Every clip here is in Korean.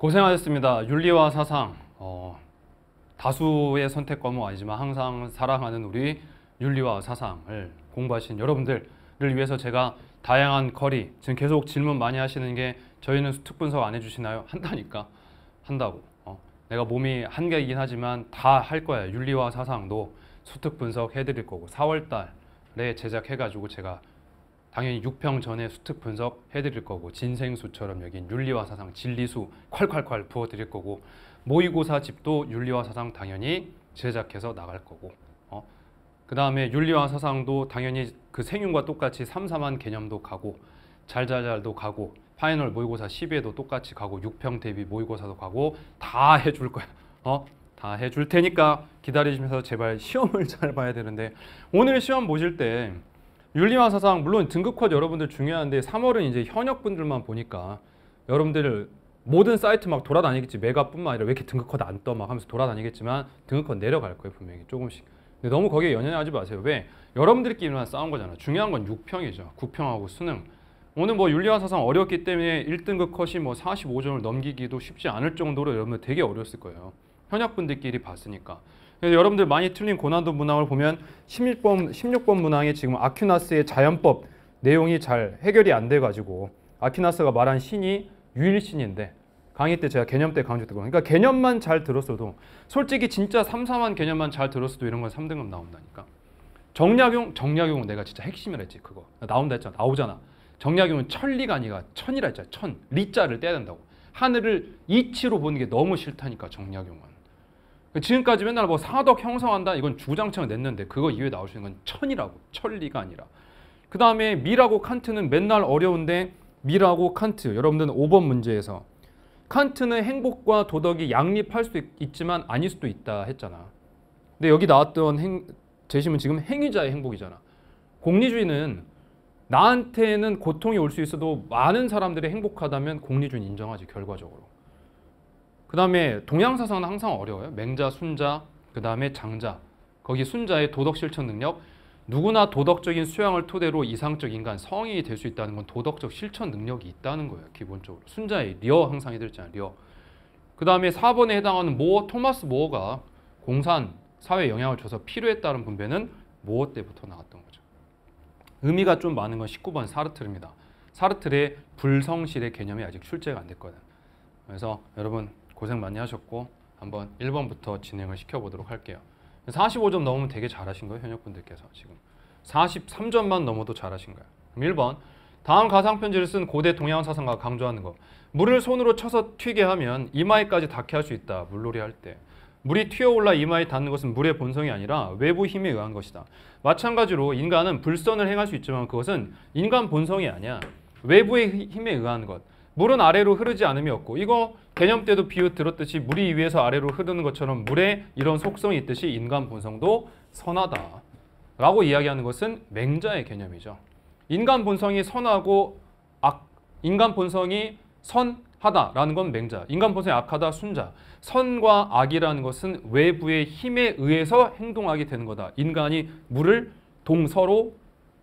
고생하셨습니다. 윤리와 사상, 다수의 선택 과목 아니지만 항상 사랑하는 우리 윤리와 사상을 공부하신 여러분들을 위해서 제가 다양한 거리, 지금 계속 질문 많이 하시는 게 저희는 수특 분석 안 해주시나요? 한다니까. 한다고. 내가 몸이 한계이긴 하지만 다 할 거야. 윤리와 사상도 수특 분석 해드릴 거고 4월 달에 제작해가지고 제가 당연히 6평 전에 수특 분석 해드릴 거고 진생수처럼 여긴 윤리와 사상, 진리수 콸콸콸 부어드릴 거고 모의고사 집도 윤리와 사상 당연히 제작해서 나갈 거고 그 다음에 윤리와 사상도 당연히 그 생윤과 똑같이 3, 4만 개념도 가고 잘잘잘도 가고 파이널 모의고사 10에도 똑같이 가고 6평 대비 모의고사도 가고 다 해줄 거야. 다 해줄 테니까 기다리시면서 제발 시험을 잘 봐야 되는데 오늘 시험 보실 때 윤리와 사상 물론 등급컷 여러분들 중요한데 3월은 이제 현역분들만 보니까 여러분들 모든 사이트 막 돌아다니겠지. 메가뿐만 아니라 왜 이렇게 등급컷 안 떠 막 하면서 돌아다니겠지만 등급컷 내려갈 거예요 분명히 조금씩. 근데 너무 거기에 연연하지 마세요. 왜? 여러분들끼리만 싸운 거잖아. 중요한 건 6평이죠. 9평하고 수능. 오늘 뭐 윤리와 사상 어렵기 때문에 1등급 컷이 뭐 45점을 넘기기도 쉽지 않을 정도로 여러분들 되게 어려웠을 거예요. 현역분들끼리 봤으니까. 그래서 여러분들 많이 틀린 고난도 문항을 보면 16번 문항에 지금 아퀴나스의 자연법 내용이 잘 해결이 안 돼가지고 아퀴나스가 말한 신이 유일신인데 강의 때 제가 개념 때 강조했던 거. 그러니까 개념만 잘 들었어도 솔직히 진짜 3, 4만 개념만 잘 들었어도 이런 건 3등급 나온다니까. 정약용은 내가 진짜 핵심이라 했지. 그거 나온다 했잖아. 나오잖아. 정약용은 천리가 아니라 천이라 했잖아. 천. 리자를 떼야 된다고. 하늘을 이치로 보는 게 너무 싫다니까 정약용은. 지금까지 맨날 뭐 사덕 형성한다 이건 주구장창 냈는데 그거 이외에 나올 수 있는 건 천이라고. 천리가 아니라. 그 다음에 밀하고 칸트는 맨날 어려운데 밀하고 칸트 여러분들은 5번 문제에서 칸트는 행복과 도덕이 양립할 수도 있지만 아닐 수도 있다 했잖아. 근데 여기 나왔던 제시문 지금 행위자의 행복이잖아. 공리주의는 나한테는 고통이 올 수 있어도 많은 사람들이 행복하다면 공리주의는 인정하지 결과적으로. 그 다음에 동양사상은 항상 어려워요. 맹자, 순자, 그 다음에 장자. 거기 순자의 도덕 실천 능력. 누구나 도덕적인 수양을 토대로 이상적 인간, 성인이 될 수 있다는 건 도덕적 실천 능력이 있다는 거예요. 기본적으로. 순자의 리어 항상 해드렸잖아요. 리어. 그 다음에 4번에 해당하는 모어, 토마스 모어가 공산, 사회에 영향을 줘서 필요에 따른 분배는 모어 때부터 나왔던 거죠. 의미가 좀 많은 건 19번 사르트르입니다. 사르트르의 불성실의 개념이 아직 출제가 안 됐거든. 그래서 여러분 고생 많이 하셨고 한번 1번부터 진행을 시켜보도록 할게요. 45점 넘으면 되게 잘하신 거예요. 현역분들께서 지금 43점만 넘어도 잘하신 거예요. 그럼 1번 다음 가상편지를 쓴 고대 동양사상가가 강조하는 거. 물을 손으로 쳐서 튀게 하면 이마에까지 닿게 할 수 있다. 물놀이 할 때. 물이 튀어올라 이마에 닿는 것은 물의 본성이 아니라 외부 힘에 의한 것이다. 마찬가지로 인간은 불선을 행할 수 있지만 그것은 인간 본성이 아니야. 외부의 힘에 의한 것. 물은 아래로 흐르지 않음이 없고 이거 개념 때도 비유 들었듯이 물이 위에서 아래로 흐르는 것처럼 물에 이런 속성이 있듯이 인간 본성도 선하다 라고 이야기하는 것은 맹자의 개념이죠. 인간 본성이 선하고 인간 본성이 선하다라는 건 맹자. 인간 본성이 악하다 순자. 선과 악이라는 것은 외부의 힘에 의해서 행동하게 되는 거다. 인간이 물을 동서로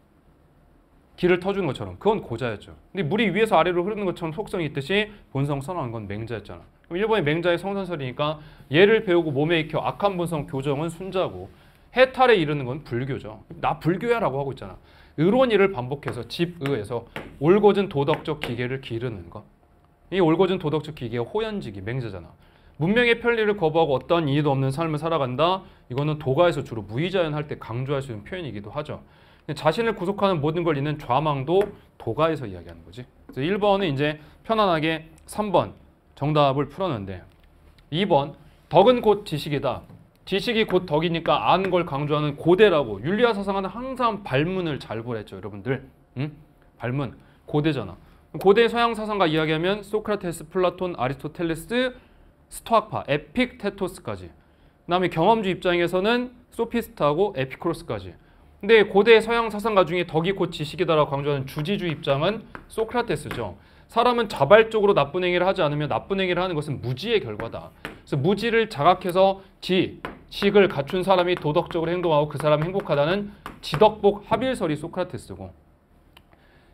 길을 터주는 것처럼 그건 고자였죠. 근데 물이 위에서 아래로 흐르는 것처럼 속성이 있듯이 본성 선언한 건 맹자였잖아. 그럼 일본의 맹자의 성선설이니까 얘를 배우고 몸에 익혀 악한 본성 교정은 순자고 해탈에 이르는 건 불교죠. 나 불교야 라고 하고 있잖아. 의론이를 반복해서 집의에서 올곧은 도덕적 기계를 기르는 것. 이 올곧은 도덕적 기계가 호연지기 맹자잖아. 문명의 편리를 거부하고 어떠한 이의도 없는 삶을 살아간다. 이거는 도가에서 주로 무의자연 할 때 강조할 수 있는 표현이기도 하죠. 자신을 구속하는 모든 걸 잇는 좌망도 도가에서 이야기하는 거지. 그래서 1번은 이제 편안하게 3번 정답을 풀었는데 2번 덕은 곧 지식이다. 지식이 곧 덕이니까 아는 걸 강조하는 고대라고. 윤리와 사상은 항상 발문을 잘 보랬죠. 여러분들. 응? 발문. 고대잖아. 고대 서양 사상가 이야기하면 소크라테스, 플라톤, 아리스토텔레스, 스토아파, 에픽테토스까지. 그 다음에 경험주 입장에서는 소피스트하고 에피쿠로스까지. 근데 고대 서양 사상가 중에 덕이 곧 지식이다라고 강조하는 주지주 입장은 소크라테스죠. 사람은 자발적으로 나쁜 행위를 하지 않으면 나쁜 행위를 하는 것은 무지의 결과다. 그래서 무지를 자각해서 지식을 갖춘 사람이 도덕적으로 행동하고 그 사람이 행복하다는 지덕복 합일설이 소크라테스고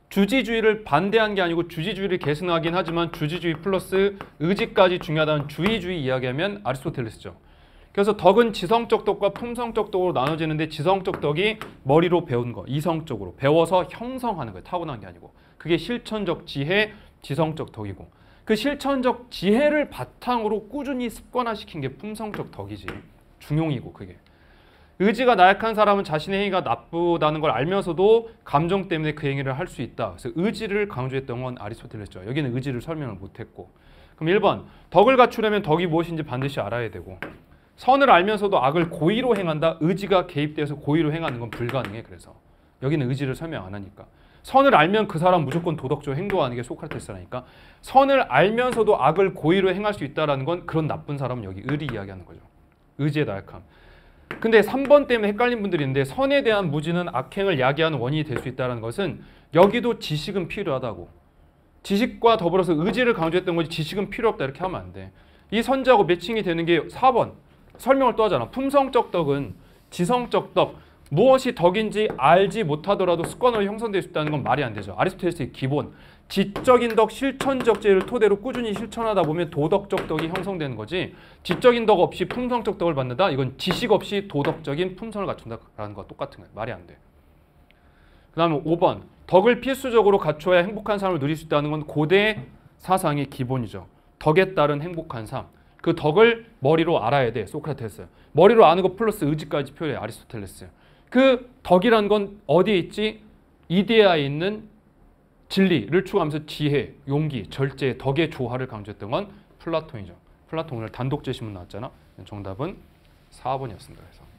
주지주의를 반대한 게 아니고 주지주의를 계승하긴 하지만 주지주의 플러스 의지까지 중요하다는 주의주의 이야기하면 아리스토텔레스죠. 그래서 덕은 지성적 덕과 품성적 덕으로 나눠지는데 지성적 덕이 머리로 배운 거, 이성적으로 배워서 형성하는 거예요. 타고난 게 아니고. 그게 실천적 지혜, 지성적 덕이고 그 실천적 지혜를 바탕으로 꾸준히 습관화시킨 게 품성적 덕이지. 중용이고 그게. 의지가 나약한 사람은 자신의 행위가 나쁘다는 걸 알면서도 감정 때문에 그 행위를 할 수 있다. 그래서 의지를 강조했던 건 아리스토텔레스죠. 여기는 의지를 설명을 못했고. 그럼 1번, 덕을 갖추려면 덕이 무엇인지 반드시 알아야 되고 선을 알면서도 악을 고의로 행한다. 의지가 개입돼서 고의로 행하는 건 불가능해. 그래서 여기는 의지를 설명 안 하니까. 선을 알면 그 사람 무조건 도덕적으로 행동하는 게 소크라테스라니까. 선을 알면서도 악을 고의로 행할 수 있다는 건 그런 나쁜 사람은 여기 의리 이야기하는 거죠. 의지의 나약함. 근데 3번 때문에 헷갈린 분들이 있는데 선에 대한 무지는 악행을 야기하는 원인이 될 수 있다는 것은 여기도 지식은 필요하다고. 지식과 더불어서 의지를 강조했던 거지 지식은 필요 없다 이렇게 하면 안 돼. 이 선지하고 매칭이 되는 게 4번. 설명을 또 하잖아. 품성적 덕은 지성적 덕. 무엇이 덕인지 알지 못하더라도 습관으로 형성될 수 있다는 건 말이 안 되죠. 아리스토텔레스의 기본. 지적인 덕, 실천적 지혜를 토대로 꾸준히 실천하다 보면 도덕적 덕이 형성되는 거지 지적인 덕 없이 품성적 덕을 받는다? 이건 지식 없이 도덕적인 품성을 갖춘다라는 거와 똑같은 거예요. 말이 안 돼. 그 다음에 5번. 덕을 필수적으로 갖춰야 행복한 삶을 누릴 수 있다는 건 고대 사상의 기본이죠. 덕에 따른 행복한 삶. 그 덕을 머리로 알아야 돼. 소크라테스. 머리로 아는 거 플러스 의지까지 표현해. 아리스토텔레스. 그 덕이란 건 어디에 있지? 이데아에 있는 진리를 추구하면서 지혜, 용기, 절제, 덕의 조화를 강조했던 건 플라톤이죠. 플라톤 오늘 단독 제시문 나왔잖아. 정답은 4번이었습니다. 그래서.